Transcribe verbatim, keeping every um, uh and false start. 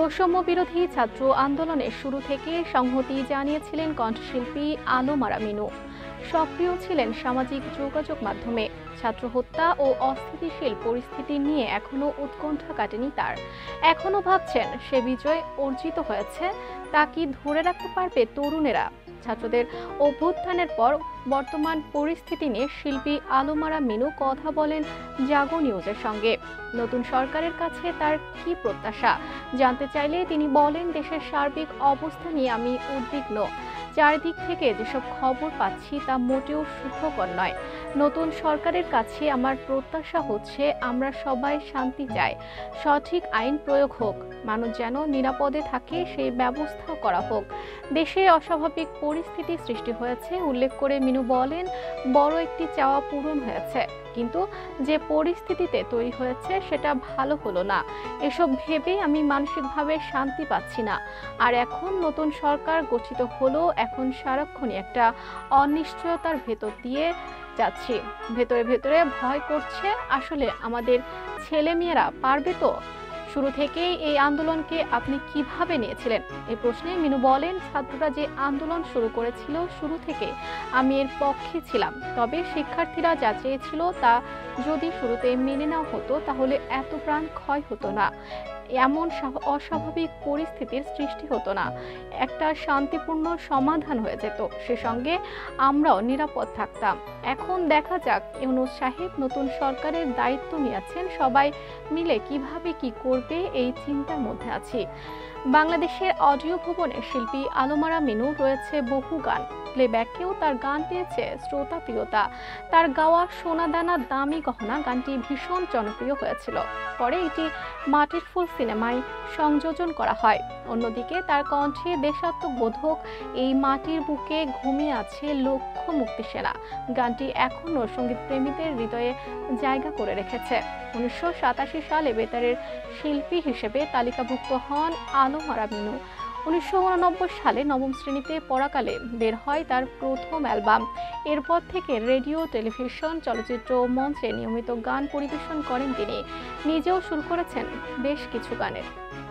বৈষম্য বিরোধী ছাত্র আন্দোলনের শুরু থেকে সংহতি জানিয়েছিলেন কণ্ঠশিল্পী আলোমারা মিনু। সক্রিয় ছিলেন সামাজিক যোগাযোগ মাধ্যমে। ছাত্র হত্যা ও অস্থিতিশীল পরিস্থিতি নিয়ে এখনো উৎকণ্ঠা কাটেনি তার। এখনো ভাবছেন সে বিজয় অর্জিত হয়েছে, তা কি ধরে রাখতে পারবে তরুণেরা? ছাত্রদের অভ্যুত্থানের পর বর্তমান পরিস্থিতি নিয়ে শিল্পী আলোমারা মিনু কথা বলেন জাগো নিউজের সঙ্গে। নতুন সরকারের কাছে তার কি প্রত্যাশা জানতে চাইলে তিনি বলেন, দেশের সার্বিক অবস্থা নিয়ে আমি উদ্বিগ্ন। চারিদিক থেকে যেসব খবর পাচ্ছি তা মোটেও সুখকর নয়। নতুন সরকারের কাছে আমার প্রত্যাশা হচ্ছে আমরা সবাই শান্তি চাই, সঠিক আইন প্রয়োগ হোক, মানুষ যেন নিরাপদে থাকে সেই ব্যবস্থা করা হোক। দেশে অস্বাভাবিক পরিস্থিতি সৃষ্টি হয়েছে উল্লেখ করে মিনু বলেন, বড় একটি চাওয়া পূরণ হয়েছে, কিন্তু যে পরিস্থিতিতে তৈরি হয়েছে সেটা ভালো হলো না। এসব ভেবেই আমি মানসিকভাবে শান্তি পাচ্ছি না। আর এখন নতুন সরকার গঠিত হলো, এখন সারাক্ষণই একটা অনিশ্চয়তার ভেতর দিয়ে যাচ্ছি। ভেতরে ভেতরে ভয় করছে, আসলে আমাদের ছেলেমেয়েরা পারবে তো? শুরু থেকেই এই আন্দোলনকে আপনি কিভাবে নিয়েছিলেন? এই প্রশ্নে মিনু বলেন, ছাত্ররা যে আন্দোলন শুরু করেছিল শুরু থেকে আমি এর পক্ষে ছিলাম, তবে শিক্ষার্থীরা যা চেয়েছিল তা যদি শুরুতে মেনে নেওয়া হতো তাহলে এত প্রাণ ক্ষয় হতো না, এমন অস্বাভাবিক পরিস্থিতির সৃষ্টি হতো না, একটা শান্তিপূর্ণ সমাধান হয়ে যেত, সে সঙ্গে আমরাও নিরাপদ থাকতাম। এখন দেখা যাক ইউনূস সাহেব নতুন সরকারের দায়িত্ব নিয়েছেন, সবাই মিলে কিভাবে কি করবে এই চিন্তার মধ্যে আছি। বাংলাদেশের অডিও ভুবনের শিল্পী আলোমারা মিনু রয়েছে বহু গান, প্লেব্যাকেও তার গান পেয়েছে শ্রোতা প্রিয়তা। তার গাওয়া সোনাদানা দামি গহনা গানটি ভীষণ জনপ্রিয় হয়েছিল, পরে এটি মাটির ফুল সিনেমায় সংযোজন করা হয়। অন্যদিকে তার কণ্ঠে দেশাত্মবোধক এই মাটির বুকে ঘুমিয়ে আছে লক্ষ মুক্তিসেনা গানটি এখনও সঙ্গীত প্রেমীদের হৃদয়ে জায়গা করে রেখেছে। উনিশশো সাতাশি সালে বেতারের শিল্পী হিসেবে তালিকাভুক্ত হন আলোমারা মিনু। উনিশশো উননব্বই সালে নবম শ্রেণীতে পড়াকালে বের হয় তার প্রথম অ্যালবাম। এরপর থেকে রেডিও, টেলিভিশন, চলচ্চিত্র ও মঞ্চে নিয়মিত গান পরিবেশন করেন তিনি। নিজেও শুরু করেছেন বেশ কিছু গানের।